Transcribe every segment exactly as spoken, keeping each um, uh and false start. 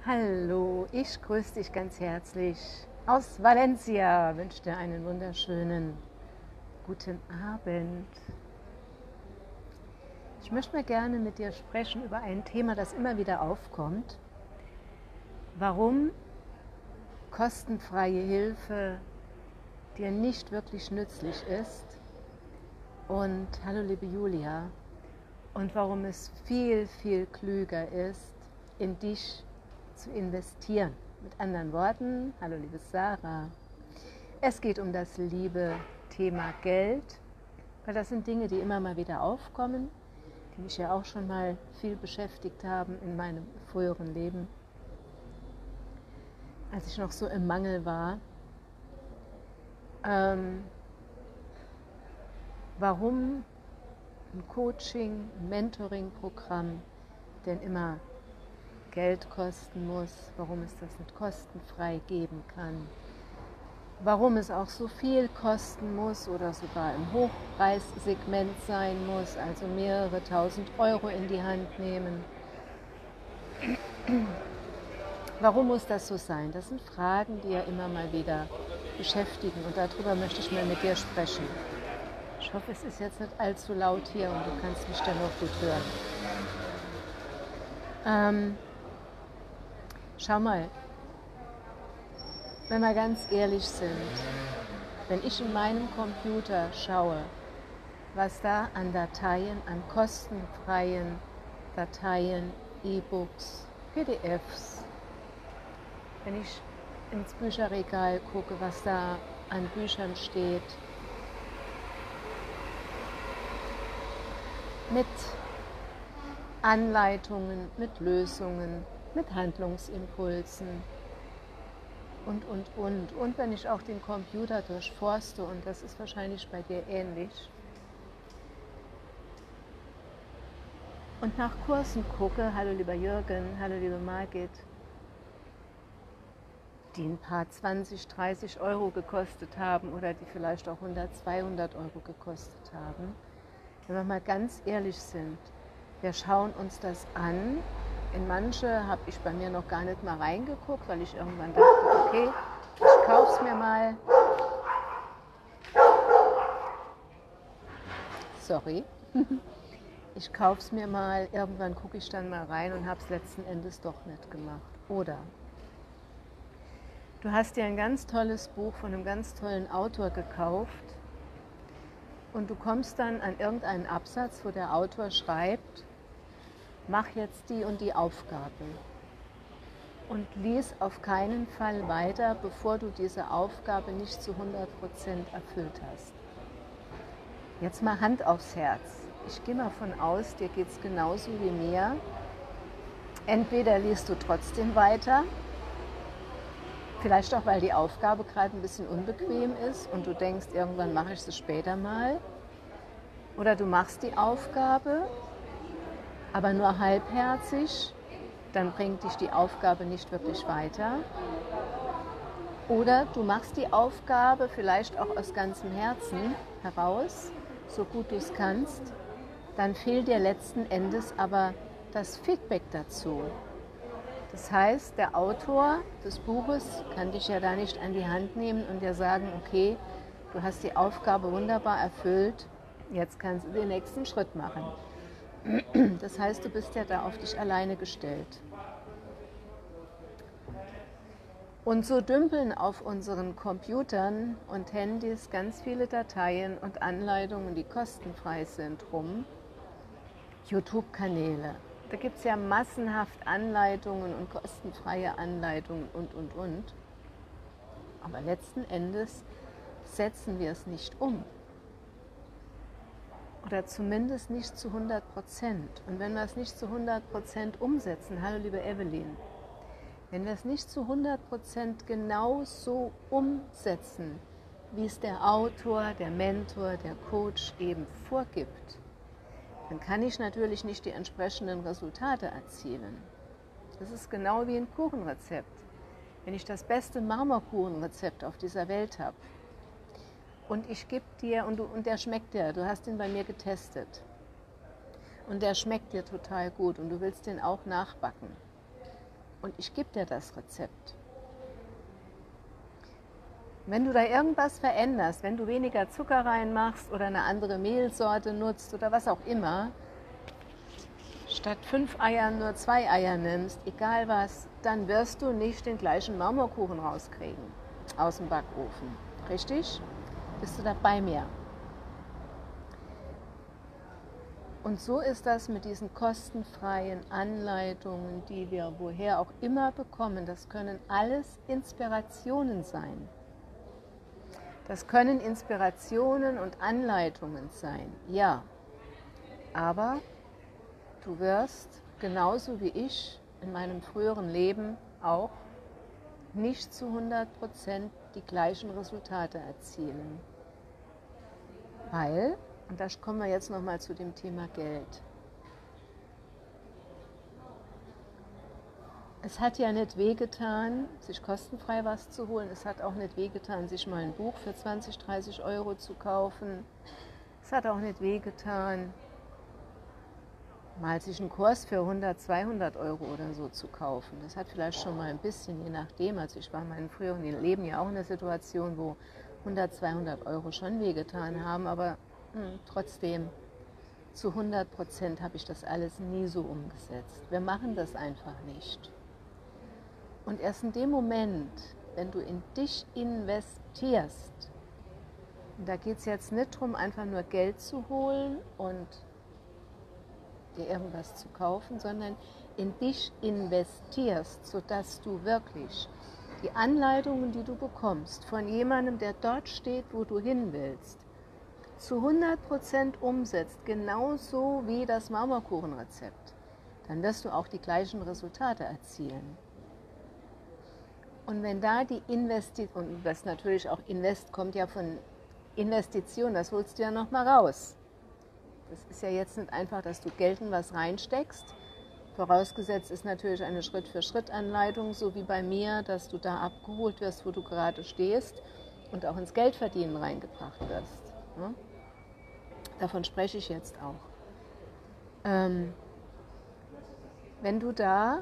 Hallo, ich grüße dich ganz herzlich aus Valencia. Wünsche dir einen wunderschönen guten Abend. Ich möchte mal gerne mit dir sprechen über ein Thema, das immer wieder aufkommt. Warum kostenfreie Hilfe dir nicht wirklich nützlich ist. Und hallo liebe Julia. Und warum es viel, viel klüger ist, in dich zu investieren. Mit anderen Worten, hallo liebe Sarah, es geht um das liebe Thema Geld, weil das sind Dinge, die immer mal wieder aufkommen, die mich ja auch schon mal viel beschäftigt haben in meinem früheren Leben, als ich noch so im Mangel war. Ähm, warum ein Coaching, ein Mentoring-Programm denn immer Geld kosten muss, warum es das nicht kostenfrei geben kann, warum es auch so viel kosten muss oder sogar im Hochpreissegment sein muss, also mehrere tausend Euro in die Hand nehmen. Warum muss das so sein? Das sind Fragen, die ja immer mal wieder beschäftigen und darüber möchte ich mal mit dir sprechen. Ich hoffe, es ist jetzt nicht allzu laut hier und du kannst mich dennoch gut hören. Ähm, Schau mal, wenn wir ganz ehrlich sind, wenn ich in meinem Computer schaue, was da an Dateien, an kostenfreien Dateien, E-Books, P D Fs, wenn ich ins Bücherregal gucke, was da an Büchern steht, mit Anleitungen, mit Lösungen, mit Handlungsimpulsen und, und, und. Und wenn ich auch den Computer durchforste, und das ist wahrscheinlich bei dir ähnlich, und nach Kursen gucke, hallo lieber Jürgen, hallo liebe Margit, die ein paar zwanzig, dreißig Euro gekostet haben oder die vielleicht auch hundert, zweihundert Euro gekostet haben, wenn wir mal ganz ehrlich sind, wir schauen uns das an. In manche habe ich bei mir noch gar nicht mal reingeguckt, weil ich irgendwann dachte, okay, ich kaufe es mir mal. Sorry. Ich kaufe es mir mal, irgendwann gucke ich dann mal rein und habe es letzten Endes doch nicht gemacht. Oder du hast dir ein ganz tolles Buch von einem ganz tollen Autor gekauft und du kommst dann an irgendeinen Absatz, wo der Autor schreibt, mach jetzt die und die Aufgabe und lies auf keinen Fall weiter, bevor du diese Aufgabe nicht zu hundert Prozent erfüllt hast. Jetzt mal Hand aufs Herz. Ich gehe mal von aus, dir geht es genauso wie mir. Entweder liest du trotzdem weiter, vielleicht auch, weil die Aufgabe gerade ein bisschen unbequem ist und du denkst, irgendwann mache ich sie später mal. Oder du machst die Aufgabe, aber nur halbherzig, dann bringt dich die Aufgabe nicht wirklich weiter. Oder du machst die Aufgabe vielleicht auch aus ganzem Herzen heraus, so gut du es kannst, dann fehlt dir letzten Endes aber das Feedback dazu. Das heißt, der Autor des Buches kann dich ja da nicht an die Hand nehmen und dir sagen, okay, du hast die Aufgabe wunderbar erfüllt, jetzt kannst du den nächsten Schritt machen. Das heißt, du bist ja da auf dich alleine gestellt. Und so dümpeln auf unseren Computern und Handys ganz viele Dateien und Anleitungen, die kostenfrei sind, rum. YouTube-Kanäle. Da gibt es ja massenhaft Anleitungen und kostenfreie Anleitungen und, und, und. Aber letzten Endes setzen wir es nicht um. Oder zumindest nicht zu hundert Prozent. Und wenn wir es nicht zu hundert Prozent umsetzen, hallo liebe Evelyn, wenn wir es nicht zu hundert Prozent genau so umsetzen, wie es der Autor, der Mentor, der Coach eben vorgibt, dann kann ich natürlich nicht die entsprechenden Resultate erzielen. Das ist genau wie ein Kuchenrezept. Wenn ich das beste Marmorkuchenrezept auf dieser Welt habe, und ich gebe dir, und, du, und der schmeckt dir, du hast ihn bei mir getestet. Und der schmeckt dir total gut und du willst den auch nachbacken. und ich gebe dir das Rezept. Wenn du da irgendwas veränderst, wenn du weniger Zucker reinmachst oder eine andere Mehlsorte nutzt oder was auch immer, statt fünf Eiern nur zwei Eier nimmst, egal was, dann wirst du nicht den gleichen Marmorkuchen rauskriegen aus dem Backofen. Richtig? Bist du da bei mir? Und so ist das mit diesen kostenfreien Anleitungen, die wir woher auch immer bekommen. Das können alles Inspirationen sein. Das können Inspirationen und Anleitungen sein, ja. Aber du wirst, genauso wie ich in meinem früheren Leben auch, nicht zu hundert Prozent die gleichen Resultate erzielen. Weil, und da kommen wir jetzt nochmal zu dem Thema Geld. Es hat ja nicht wehgetan, sich kostenfrei was zu holen. Es hat auch nicht wehgetan, sich mal ein Buch für zwanzig, dreißig Euro zu kaufen. Es hat auch nicht wehgetan, mal sich einen Kurs für hundert, zweihundert Euro oder so zu kaufen. Das hat vielleicht schon mal ein bisschen, je nachdem. Also ich war in meinem früheren Leben ja auch in einer Situation, wo hundert, zweihundert Euro schon wehgetan haben, aber mh, trotzdem zu hundert Prozent habe ich das alles nie so umgesetzt. Wir machen das einfach nicht. Und erst in dem Moment, wenn du in dich investierst, und da geht es jetzt nicht darum, einfach nur Geld zu holen und dir irgendwas zu kaufen, sondern in dich investierst, sodass du wirklich die Anleitungen, die du bekommst, von jemandem, der dort steht, wo du hin willst, zu hundert Prozent umsetzt, genauso wie das Marmorkuchenrezept, dann wirst du auch die gleichen Resultate erzielen. Und wenn da die Investition, und das natürlich auch Invest kommt ja von Investition, das holst du ja nochmal raus. Das ist ja jetzt nicht einfach, dass du Geld in was reinsteckst. Vorausgesetzt ist natürlich eine Schritt-für-Schritt-Anleitung, so wie bei mir, dass du da abgeholt wirst, wo du gerade stehst und auch ins Geldverdienen reingebracht wirst. Ne? Davon spreche ich jetzt auch. Ähm, wenn du da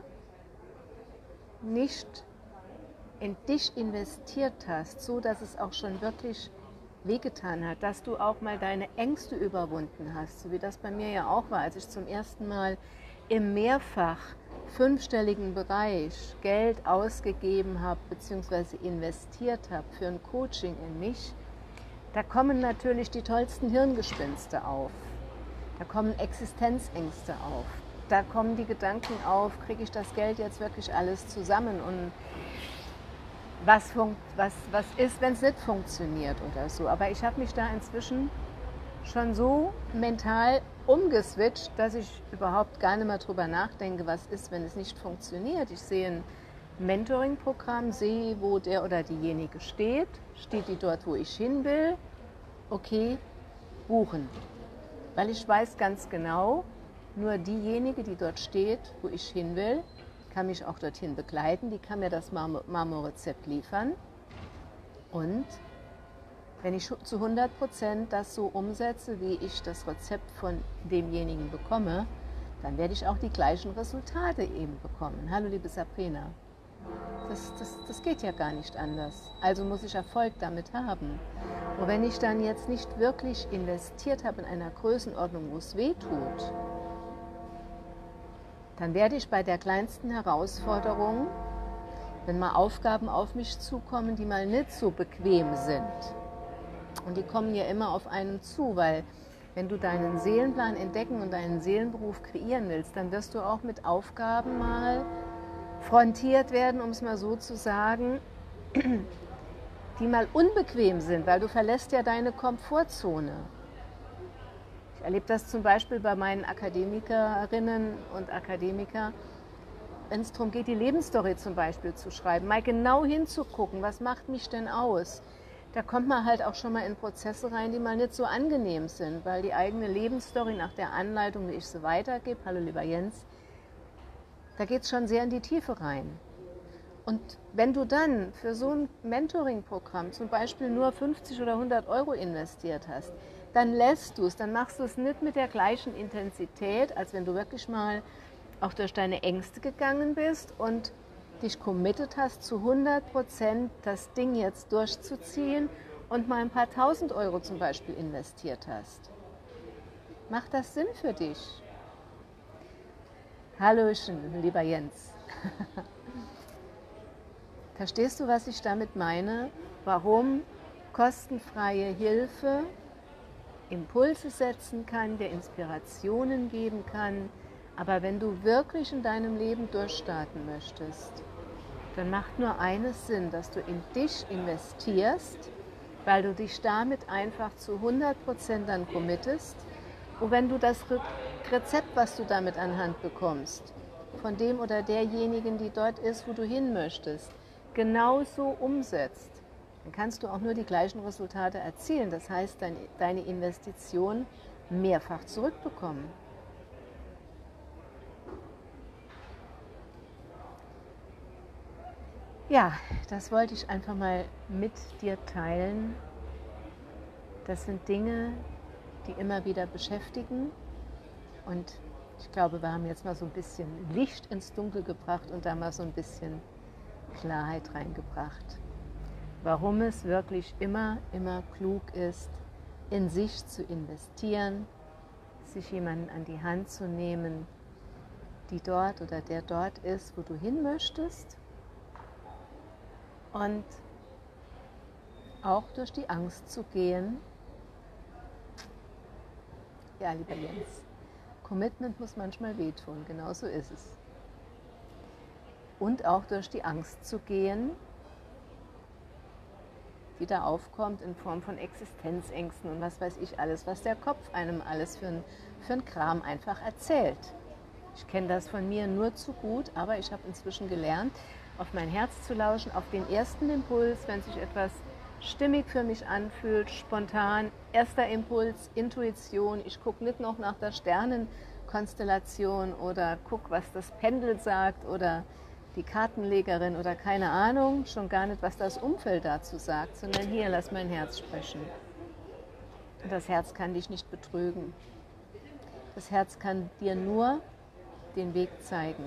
nicht in dich investiert hast, so dass es auch schon wirklich wehgetan hat, dass du auch mal deine Ängste überwunden hast, so wie das bei mir ja auch war, als ich zum ersten Mal im mehrfach fünfstelligen Bereich Geld ausgegeben habe bzw. investiert habe für ein Coaching in mich. Da kommen natürlich die tollsten Hirngespinste auf, da kommen Existenzängste auf, da kommen die Gedanken auf, kriege ich das Geld jetzt wirklich alles zusammen und was, funkt, was, was ist, wenn es nicht funktioniert oder so. Aber ich habe mich da inzwischen schon so mental umgeswitcht, dass ich überhaupt gar nicht mehr drüber nachdenke, was ist, wenn es nicht funktioniert. Ich sehe ein Mentoring-Programm, sehe, wo der oder diejenige steht, steht die dort, wo ich hin will, okay, buchen. Weil ich weiß ganz genau, nur diejenige, die dort steht, wo ich hin will, kann mich auch dorthin begleiten, die kann mir das Marmorrezept liefern. Und wenn ich zu hundert Prozent das so umsetze, wie ich das Rezept von demjenigen bekomme, dann werde ich auch die gleichen Resultate eben bekommen. Hallo liebe Sabrina, das, das, das geht ja gar nicht anders. Also muss ich Erfolg damit haben. Und wenn ich dann jetzt nicht wirklich investiert habe in einer Größenordnung, wo es weh tut, dann werde ich bei der kleinsten Herausforderung, wenn mal Aufgaben auf mich zukommen, die mal nicht so bequem sind, und die kommen ja immer auf einen zu, weil wenn du deinen Seelenplan entdecken und deinen Seelenberuf kreieren willst, dann wirst du auch mit Aufgaben mal frontiert werden, um es mal so zu sagen, die mal unbequem sind, weil du verlässt ja deine Komfortzone. Ich erlebe das zum Beispiel bei meinen Akademikerinnen und Akademikern, wenn es darum geht, die Lebensstory zum Beispiel zu schreiben, mal genau hinzugucken, was macht mich denn aus? Da kommt man halt auch schon mal in Prozesse rein, die mal nicht so angenehm sind, weil die eigene Lebensstory nach der Anleitung, wie ich sie weitergebe, hallo lieber Jens, da geht es schon sehr in die Tiefe rein. Und wenn du dann für so ein Mentoring-Programm zum Beispiel nur fünfzig oder hundert Euro investiert hast, dann lässt du es, dann machst du es nicht mit der gleichen Intensität, als wenn du wirklich mal auch durch deine Ängste gegangen bist und dich committed hast, zu hundert Prozent das Ding jetzt durchzuziehen und mal ein paar tausend Euro zum Beispiel investiert hast. Macht das Sinn für dich? Hallöchen, lieber Jens. Verstehst du, was ich damit meine? Warum kostenfreie Hilfe Impulse setzen kann, dir Inspirationen geben kann, aber wenn du wirklich in deinem Leben durchstarten möchtest, dann macht nur eines Sinn, dass du in dich investierst, weil du dich damit einfach zu hundert Prozent dann committest. Und wenn du das Rezept, was du damit anhand bekommst, von dem oder derjenigen, die dort ist, wo du hin möchtest, genauso umsetzt, dann kannst du auch nur die gleichen Resultate erzielen. Das heißt, deine Investition mehrfach zurückbekommen. Ja, das wollte ich einfach mal mit dir teilen. Das sind Dinge, die immer wieder beschäftigen. Und ich glaube, wir haben jetzt mal so ein bisschen Licht ins Dunkel gebracht und da mal so ein bisschen Klarheit reingebracht. Warum es wirklich immer, immer klug ist, in sich zu investieren, sich jemanden an die Hand zu nehmen, die dort oder der dort ist, wo du hin möchtest. Und auch durch die Angst zu gehen. Ja, lieber Jens, Commitment muss manchmal wehtun, genau so ist es. Und auch durch die Angst zu gehen, die da aufkommt in Form von Existenzängsten und was weiß ich alles, was der Kopf einem alles für einen für einen Kram einfach erzählt. Ich kenne das von mir nur zu gut, aber ich habe inzwischen gelernt, auf mein Herz zu lauschen, auf den ersten Impuls, wenn sich etwas stimmig für mich anfühlt, spontan, erster Impuls, Intuition. Ich gucke nicht noch nach der Sternenkonstellation oder gucke, was das Pendel sagt oder die Kartenlegerin oder keine Ahnung, schon gar nicht, was das Umfeld dazu sagt, sondern hier, lass mein Herz sprechen. Und das Herz kann dich nicht betrügen. Das Herz kann dir nur den Weg zeigen.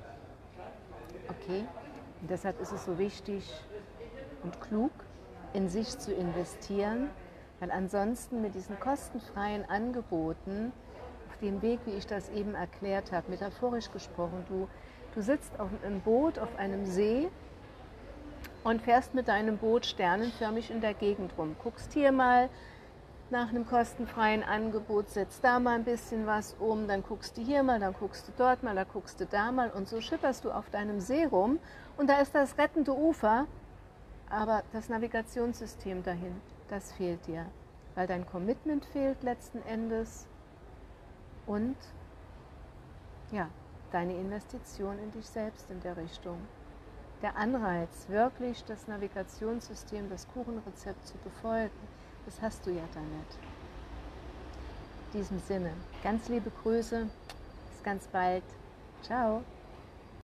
Okay? Und deshalb ist es so wichtig und klug, in sich zu investieren, weil ansonsten mit diesen kostenfreien Angeboten, auf dem Weg, wie ich das eben erklärt habe, metaphorisch gesprochen, du, du sitzt auf einem Boot auf einem See und fährst mit deinem Boot sternenförmig in der Gegend rum. Guckst hier mal nach einem kostenfreien Angebot, setzt da mal ein bisschen was um, dann guckst du hier mal, dann guckst du dort mal, dann guckst du da mal und so schipperst du auf deinem See rum und da ist das rettende Ufer, aber das Navigationssystem dahin, das fehlt dir, weil dein Commitment fehlt letzten Endes und ja, deine Investition in dich selbst in der Richtung. Der Anreiz, wirklich das Navigationssystem, das Kuchenrezept zu befolgen, das hast du ja da nicht. In diesem Sinne, ganz liebe Grüße, bis ganz bald. Ciao.